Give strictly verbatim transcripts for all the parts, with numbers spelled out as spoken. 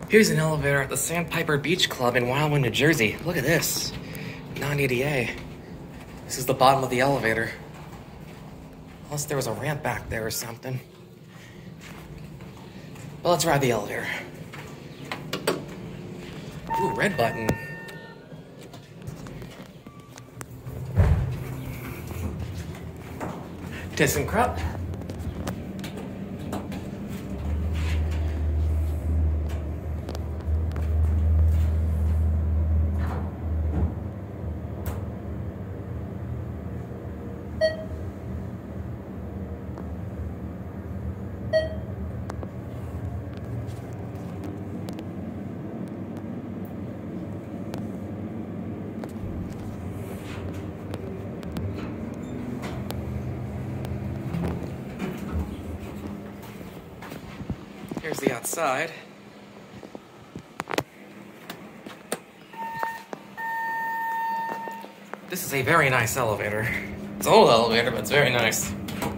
Here's an elevator at the Sandpiper Beach Club in Wildwood, New Jersey. Look at this. non A D A. This is the bottom of the elevator. Unless there was a ramp back there or something. But let's ride the elevator. Ooh, red button. Thyssenkrupp. Here's the outside. This is a very nice elevator. It's an old elevator, but it's very nice.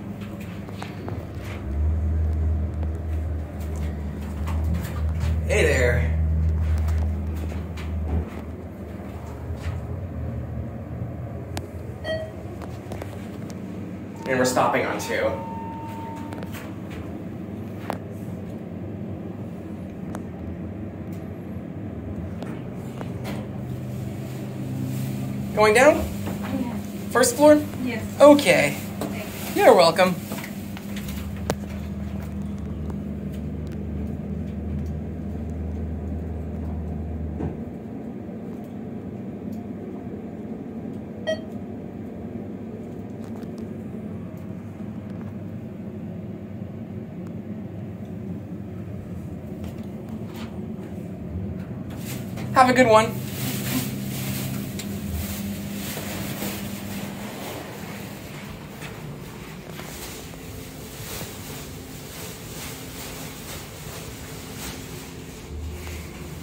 Hey there. And we're stopping on two. Going down? Yeah. First floor? Yes. Okay. Thank you. You're welcome. Have a good one.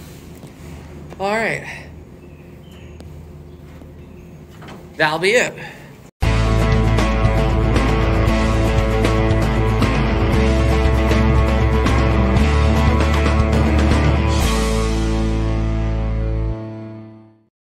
All right. That'll be it.